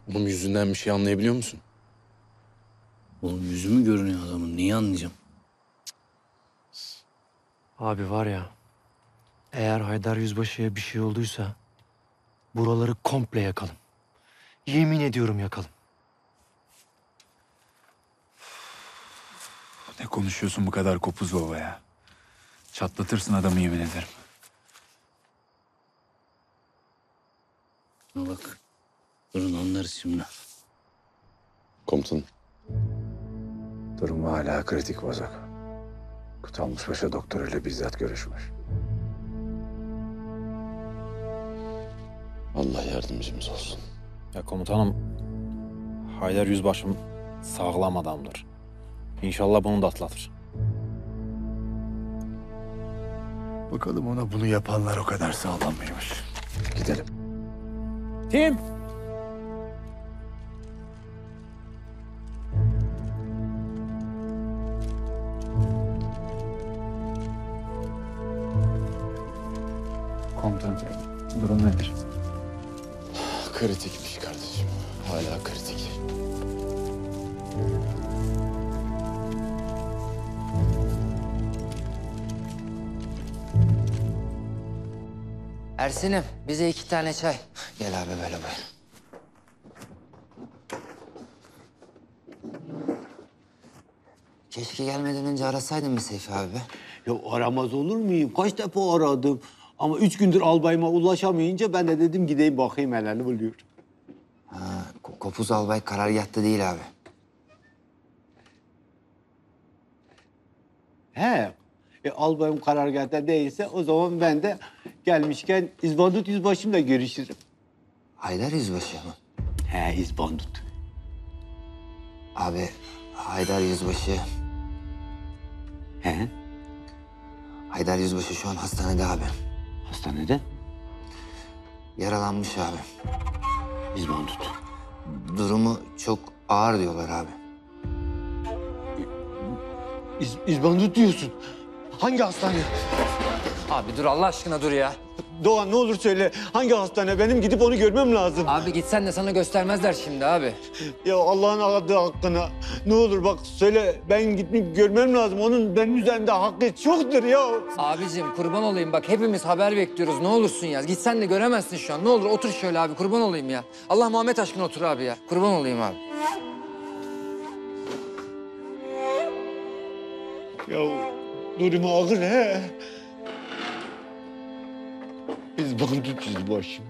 Oğlum yüzünden bir şey anlayabiliyor musun? Oğlum yüzü mü görünüyor adamın? Niye anlayacağım? Abi var ya, eğer Haydar Yüzbaşı'ya bir şey olduysa buraları komple yakalım. Yemin ediyorum yakalım. Ne konuşuyorsun bu kadar kopuz baba ya? Çatlatırsın adamı yemin ederim. Şuna bak. Durun anlarız şimdi. Komutanım. Durumu hala kritik bozuk. Kutalmış Paşa doktoruyla bizzat görüşmüş. Allah yardımcımız olsun. Ya komutanım, Haydar Yüzbaşım sağlam adamdır. İnşallah bunu da atlatır. Bakalım ona bunu yapanlar o kadar sağlam mıymış? Gidelim. Tim! Komutanım, durum nedir? Kritikmiş kardeşim. Hala kritik. Ersin'im bize 2 tane çay. Gel abi böyle buyur. Keşke gelmeden önce arasaydın mı Seyfi abi be? Ya aramaz olur muyum? Kaç defa aradım. Ama 3 gündür albayıma ulaşamayınca ben de dedim gideyim bakayım hele ne oluyor. Kopuz albay karargâhta değil abi. He. Albayım karargâhta değilse o zaman ben de gelmişken İzbandut Yüzbaşım'la görüşürüm. Haydar Yüzbaşı mı? He İzbandut. Abi Haydar Yüzbaşı. He. Haydar Yüzbaşı şu an hastanede abi. Hastanede Yaralanmış abi. İzbandut. Durumu çok ağır diyorlar abi. İzbandut diyorsun. Hangi hastane? Abi dur Allah aşkına dur ya. Doğan ne olur söyle. Hangi hastane? Benim gidip onu görmem lazım. Abi gitsen de sana göstermezler şimdi abi. Ya Allah'ın adı hakkına. Ne olur bak söyle. Ben gidip görmem lazım. Onun benim üzerimde hakkı çoktur ya. Abicim kurban olayım bak hepimiz haber bekliyoruz ne olursun ya. Gitsen de göremezsin şu an ne olur otur şöyle abi kurban olayım ya. Allah Muhammed aşkına otur abi ya. Kurban olayım abi. Ya durumu ağır he. İzbandut Yüzbaşım.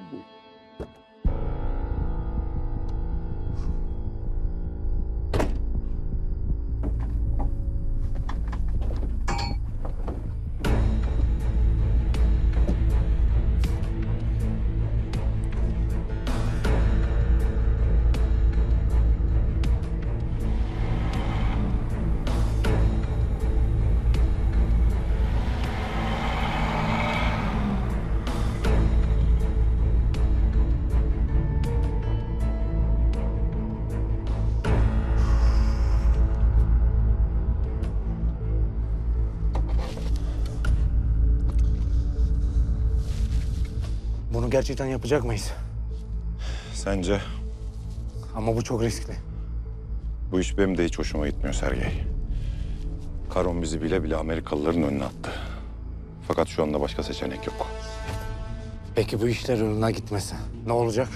Bunu gerçekten yapacak mıyız? Sence? Ama bu çok riskli. Bu iş benim de hiç hoşuma gitmiyor Sergey. Karon bizi bile bile Amerikalıların önüne attı. Fakat şu anda başka seçenek yok. Peki bu işler yoluna gitmese ne olacak?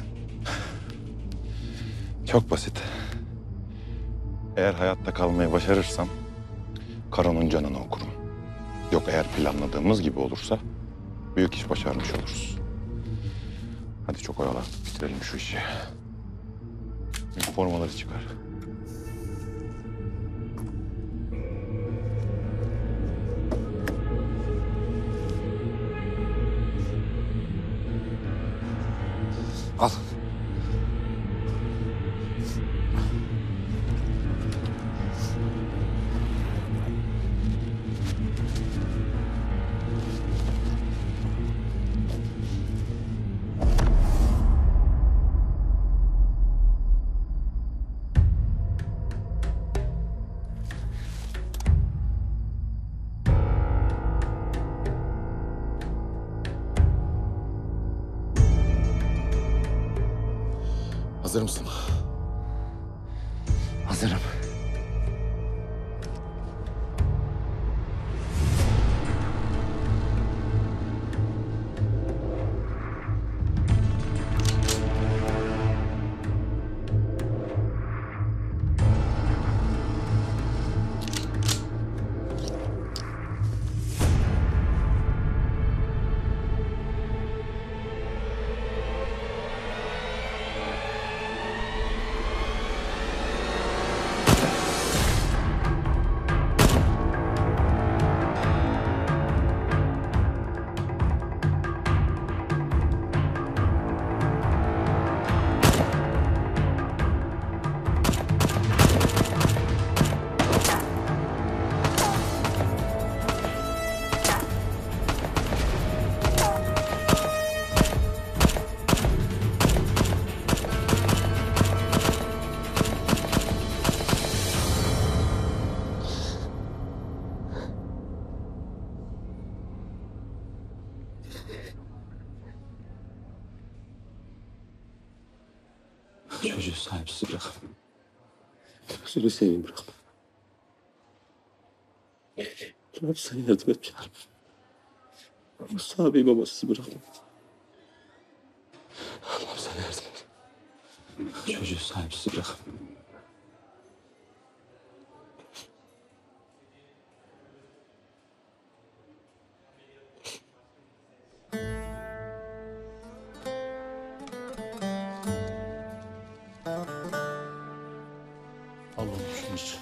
Çok basit. Eğer hayatta kalmayı başarırsam Karon'un canını okurum. Yok eğer planladığımız gibi olursa büyük iş başarmış oluruz. Hadi çok oyala, bitirelim şu işi. Formaları çıkar. Al. Hazır mısın? Hazırım. Çocuğu sahipsiz bırakma. Gözünü seveyim bırakma. Rabbim sana yardım et ya. Musa abi babasız bırakma. Allah'ım sana yardım et. Çocuğu sahipsiz bırakma. Allah'ım şunu.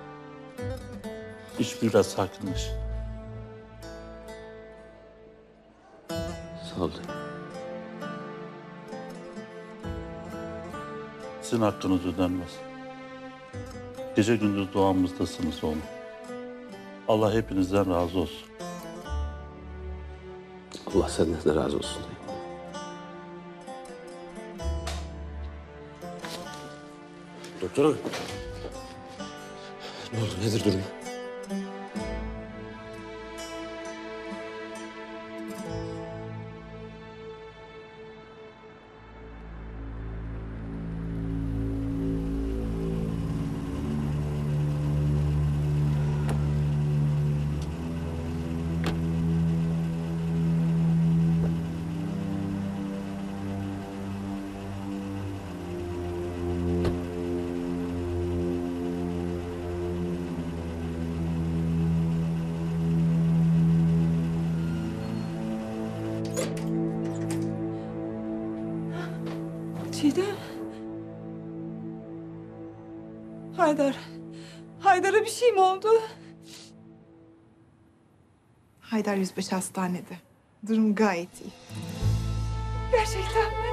İç biraz sakinleş. Sağ ol. Sizin hakkınız ödenmez. Gece gündüz duamızdasınız oğlum. Allah hepinizden razı olsun. Allah senden de razı olsun. Doktor hanım. Ne oldu? Nedir durum? Çiğdem. Haydar. Haydar'a bir şey mi oldu? Haydar Yüzbaşı hastanede. Durum gayet iyi. Gerçekten mi?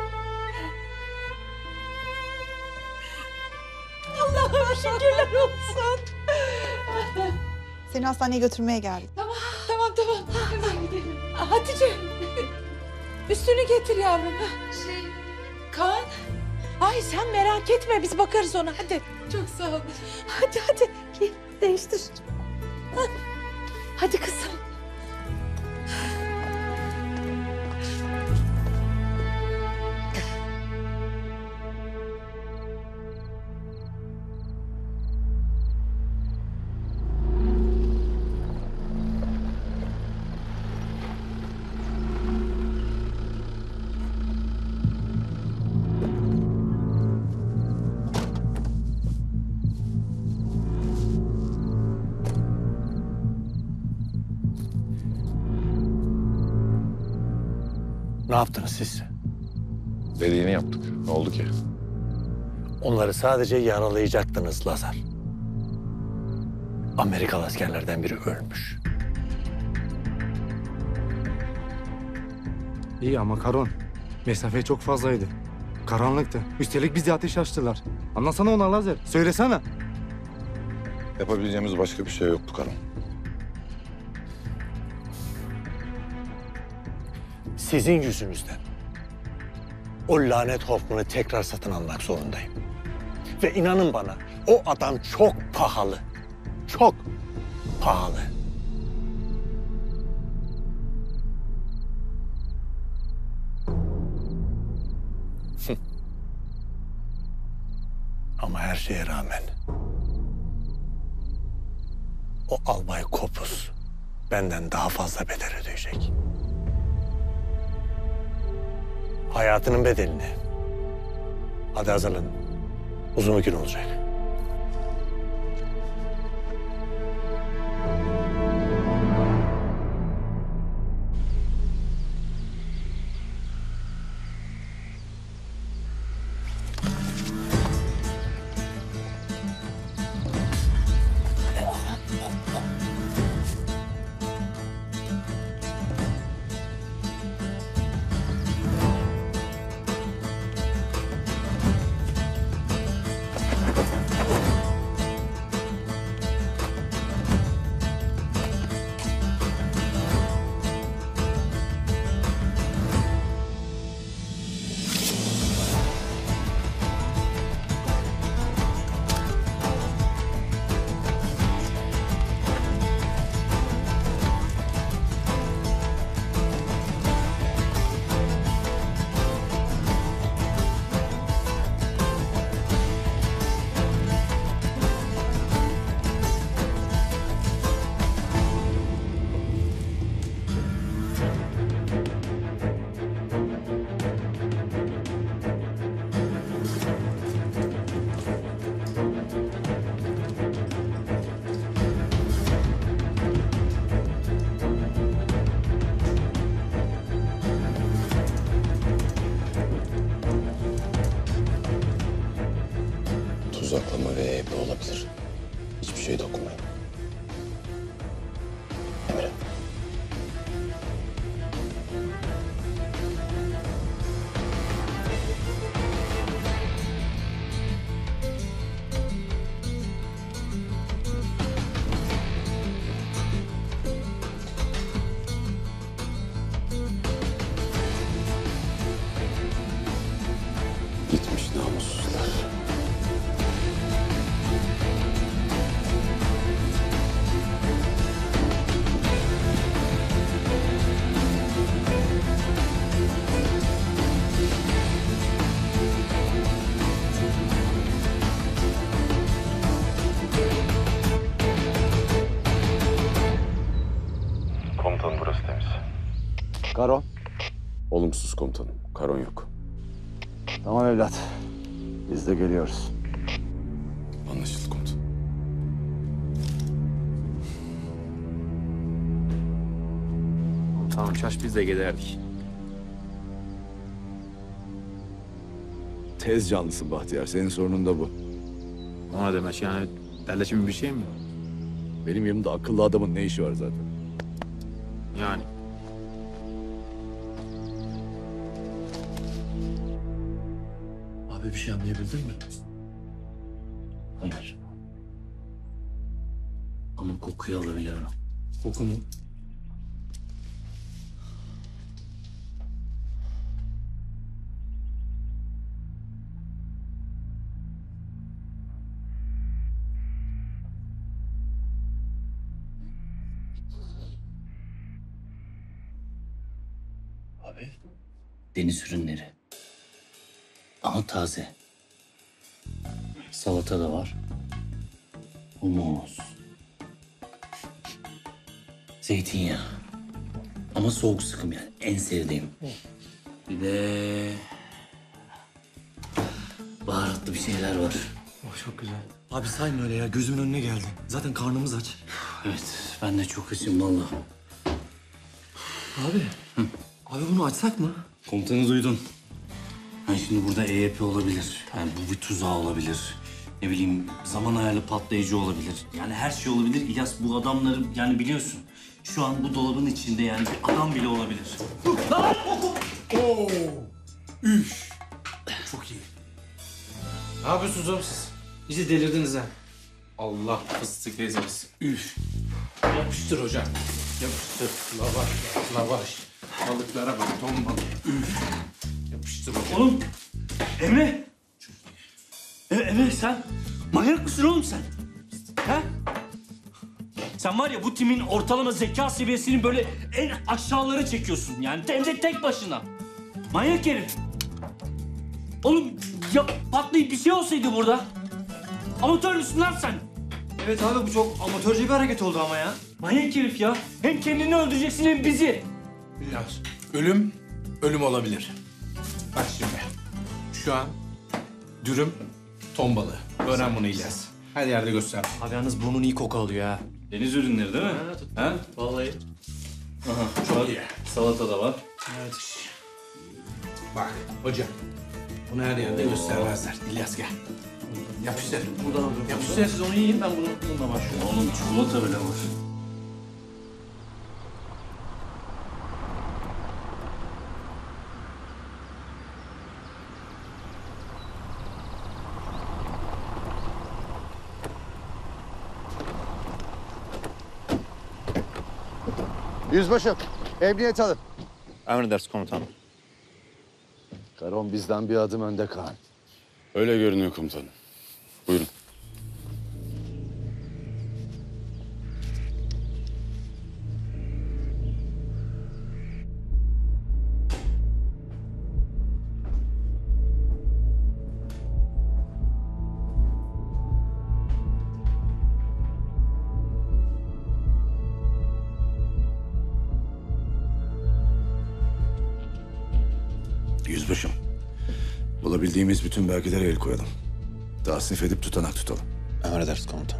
Allah'ım şükürler olsun. Seni hastaneye götürmeye geldik. Tamam. Hemen gidelim. Hatice. Üstünü getir yavrum. Kaan. Ay sen merak etme biz bakarız ona hadi. Çok sağ ol. Hadi gel değiştir. Hadi kızım. Ne yaptınız siz? Dediğini yaptık. Ne oldu ki? Onları sadece yaralayacaktınız Lazar. Amerikalı askerlerden biri ölmüş. İyi ama Karon, mesafe çok fazlaydı. Karanlıktı. Üstelik bizi ateş açtılar. Anlasana ona Lazer. Söylesene. Yapabileceğimiz başka bir şey yoktu Karan. Sizin yüzünüzden o lanet Hoffman'ı tekrar satın almak zorundayım. Ve inanın bana, o adam çok pahalı. Çok pahalı. Ama her şeye rağmen o albay Kopuz benden daha fazla bedel ödeyecek. Hayatının bedelini. Hadi hazırlanın. Uzun bir gün olacak. Tuzaklama ve EP olabilir. Hiçbir şey dokunmayın. Emre. Gitmiş namussuzlar. Komutanım burası temiz. Karo. Olumsuz komutanım. Karon yok. Tamam evlat. Biz de geliyoruz. Anlaşıldı komutanım. Tamam şaş biz de giderdik. Tez canlısın Bahtiyar. Senin sorunun da bu. O ne demek yani? Derleşim bir şey mi? Benim yanımda akıllı adamın ne işi var zaten? Yani. Abi bir şey anlayabildin mi? Hayır. Ama kokuyu alabiliyorum. Koku mu? Abi. Deniz ürünleri. Ama taze. Salata da var. Humus. Zeytinyağı. Ama soğuk sıkım yani. En sevdiğim. Bir de... baharatlı bir şeyler var. Oh, çok güzel. Abi sayma öyle ya. Gözümün önüne geldi. Zaten karnımız aç. Evet, ben de çok açım vallahi. Abi. Abi bunu açsak mı? Komutanı duydun. Yani şimdi burada EYP olabilir. Yani bu bir tuzağı olabilir. Ne bileyim zaman ayarlı patlayıcı olabilir. Yani her şey olabilir. İlyas bu adamları yani biliyorsun. Şu an bu dolabın içinde yani bir adam bile olabilir. Lan! Oo! Üf! Çok iyi. Ne yapıyorsunuz oğlum siz? İyice delirdiniz ha. Allah fıstık ezmesi. Üf. Yapıştır hocam. Yapıştır. Lavaş, lavaş. Balıklara bak, ton balık. Üf. Yapıştır hocam. Oğlum! Emre! Emre sen manyak mısın oğlum sen? He? Sen var ya bu timin ortalama zeka seviyesini böyle en aşağılara çekiyorsun yani. Hem de tek başına. Manyak herif. Oğlum ya patlayıp bir şey olsaydı burada. Amatör müsün lan sen? Evet abi bu çok amatörce bir hareket oldu ama ya. Manyak herif ya. Hem kendini öldüreceksin hem bizi. İlyas, ölüm olabilir. Bak şimdi, şu an dürüm ton balığı. Öğren bunu İlyas. Her yerde göster. Abi yalnız burnun iyi koku alıyor ha. Deniz ürünleri değil mi? Ha? Vallahi. Aha, Çok iyi. Salata da var. Evet. Bak hocam, bunu her yerde göstermezler. İlyas gel. Yapıştır. Buradan alıyorum. Yapıştır, siz onu yiyin, ben bununla başlıyorum. Oğlum çikolata bile var. Yüzbaşım, emniyet alın. Emredersiniz komutanım. Karon bizden bir adım önde Kaan. Öyle görünüyor komutanım. Buyurun. Yüzbaşım, bulabildiğimiz bütün belgelere el koyalım. Tasnif edip tutanak tutalım. Emredersiniz komutanım.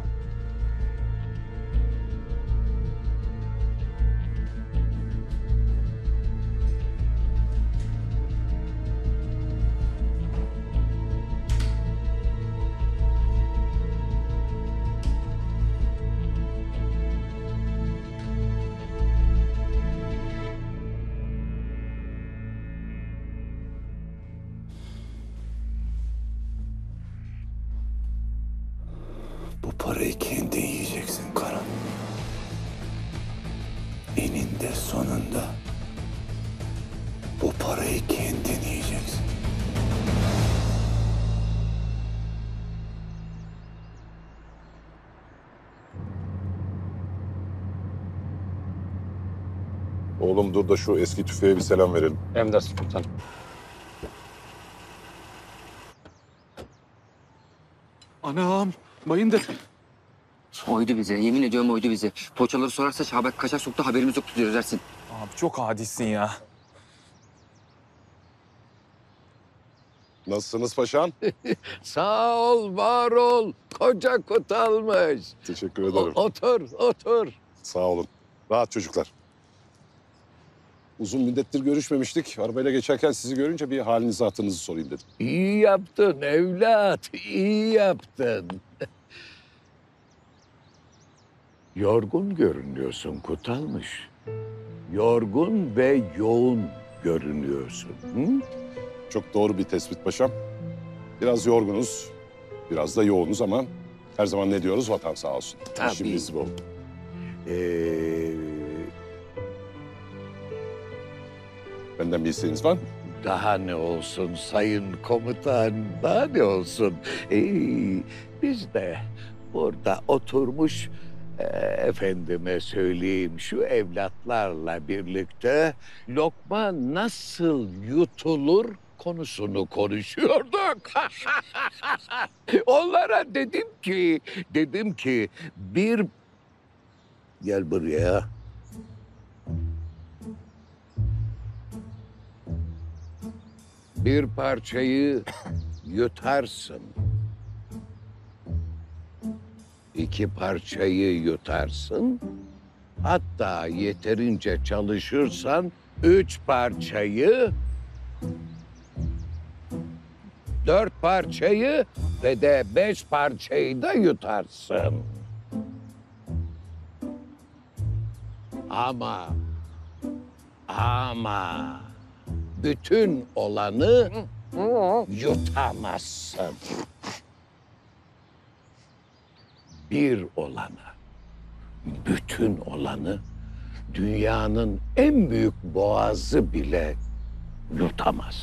Bu parayı kendin yiyeceksin Karan. Eninde sonunda bu parayı kendin yiyeceksin. Oğlum dur da şu eski tüfeğe bir selam verelim. Emredersiniz komutanım. Anam, bayındır. Oydu bize. Yemin ediyorum oydu bize. Poğaçaları sorarsa Şabat kaçak soktu haberimiz yoktu diyoruz Ersin. Abi çok adisin ya. Nasılsınız paşam? Sağ ol, var ol. Koca kutalmış. Teşekkür ederim. Otur, otur. Sağ olun. Rahat çocuklar. Uzun müddettir görüşmemiştik. Arabayla geçerken sizi görünce bir halinizi hatırınızı sorayım dedim. İyi yaptın evlat, iyi yaptın. Yorgun görünüyorsun Kutalmış. Yorgun ve yoğun görünüyorsun. Hı? Çok doğru bir tespit paşam. Biraz yorgunuz, biraz da yoğunuz ama her zaman ne diyoruz? Vatan sağ olsun. Tabii. İşimiz bol. Benden bir isteğiniz var mı? Daha ne olsun sayın komutan, daha ne olsun. Biz de burada oturmuş efendime söyleyeyim şu evlatlarla birlikte lokma nasıl yutulur konusunu konuşuyorduk. Onlara dedim ki bir gel buraya. Bir parçayı yutarsın. 2 parçayı yutarsın. Hatta yeterince çalışırsan 3 parçayı, 4 parçayı ve de 5 parçayı da yutarsın. Ama bütün olanı yutamazsın. Bir olana, bütün olanı dünyanın en büyük boğazı bile yutamaz.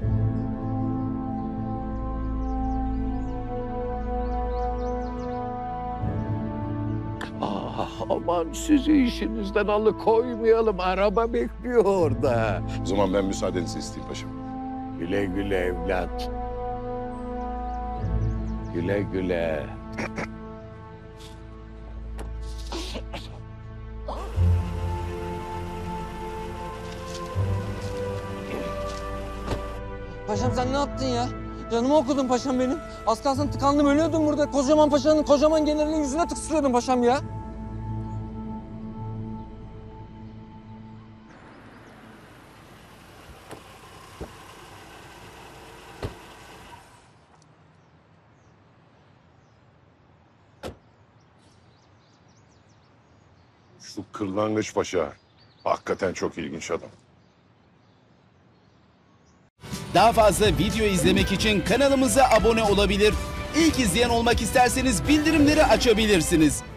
Aman sizi işinizden alıkoymayalım. Araba bekliyor orada. O zaman ben müsaadenizi isteyeyim paşam. Güle güle evlat. Güle güle. Paşam sen ne yaptın ya? Canımı okudun paşam benim. Az kalsın tıkandım ölüyordum burada. Kocaman paşanın, kocaman generalin yüzüne tıksırıyordum paşam ya. Şu Kırlangıç Paşa hakikaten çok ilginç adam. Daha fazla video izlemek için kanalımıza abone olabilir. İlk izleyen olmak isterseniz bildirimleri açabilirsiniz.